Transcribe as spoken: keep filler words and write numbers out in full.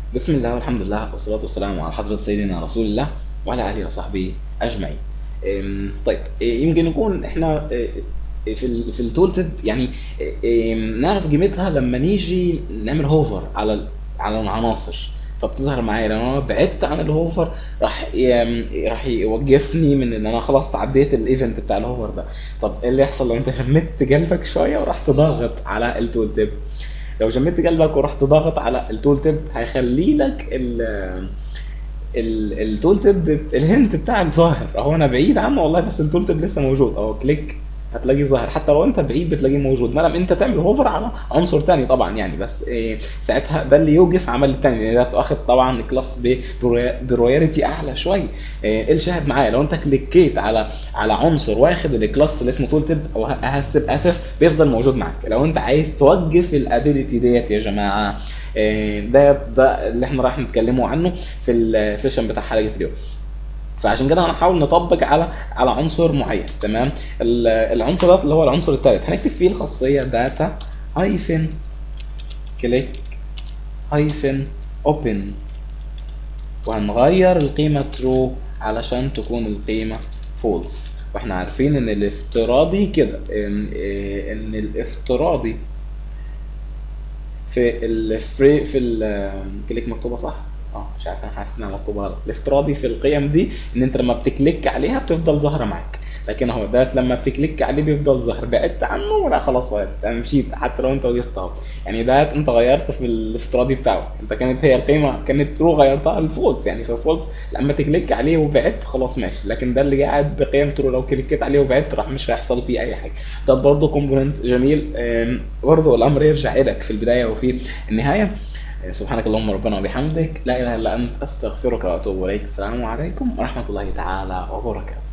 بسم الله والحمد لله والصلاة والسلام على حضرة سيدنا رسول الله وعلى آله وصحبه أجمعين. أم، طيب، إيه، يمكن نكون احنا إيه، في ال في التول تيب يعني إيه، نعرف قيمتها لما نيجي نعمل هوفر على ال- على العناصر، فبتظهر معايا لو انا بعدت عن الهوفر راح ي- راح يوقفني من ان انا خلاص تعديت الايفنت بتاع الهوفر ده. طب ايه اللي يحصل لو انت شمت قلبك شويه ورحت ضاغط على التول تيب؟ لو شميت قلبك ورحت ضاغط على التول تيب هيخلي لك ال ال التول تيب الهنت بتاعك ظاهر اهو. انا بعيد عنه والله بس التول تيب لسه موجود اهو. كليك هتلاقيه ظاهر، حتى لو انت بعيد بتلاقيه موجود ما دام انت تعمل هوفر على عنصر تاني طبعا يعني. بس إيه ساعتها ده اللي يوقف عمل التاني، لان ده واخد طبعا كلاس ببرويرتي اعلى شويه. إيه الشاهد معايا، لو انت كليكيت على على عنصر واخد الكلاس اللي اسمه تول تيب او هاستب اسف بيفضل موجود معاك. لو انت عايز توقف الابيليتي ديت يا جماعه، إيه، ده ده اللي احنا راح نتكلموا عنه في السيشن بتاع حلقه اليوم. فعشان كده هنحاول نطبق على على عنصر معين. تمام، ال- العنصر ده اللي هو العنصر الثالث هنكتب فيه الخاصيه داتا هايفن كليك هايفن اوبن، وهنغير القيمه ترو علشان تكون القيمه فولس. واحنا عارفين ان الافتراضي كده ان إيه، ان الافتراضي في الفري في الكليك مكتوبه صح. اه مش عارف، انا حاسس انها مكتوبه غلط. الافتراضي في القيم دي ان انت لما بتكليك عليها بتفضل ظاهره معاك، لكن اهو ده لما بتكليك عليه بيفضل ظاهر. بعدت عنه لا خلاص بقى انا مشيت حتى لو انت وقفت اهو. يعني ده انت غيرت في الافتراضي بتاعه، انت كانت هي القيمه كانت ترو غيرتها لفولس، يعني في فولس لما تكليك عليه وبعدت خلاص ماشي، لكن ده اللي قاعد بقيم ترو لو كليكيت عليه وبعدت راح مش هيحصل فيه اي حاجه. ده برضه كومبوننت جميل. أم، برضه الامر يرجع لك في البدايه وفي النهايه. سبحانك اللهم ربنا وبحمدك لا اله الا انت استغفرك واتوب اليك. السلام عليكم ورحمه الله تعالى وبركاته.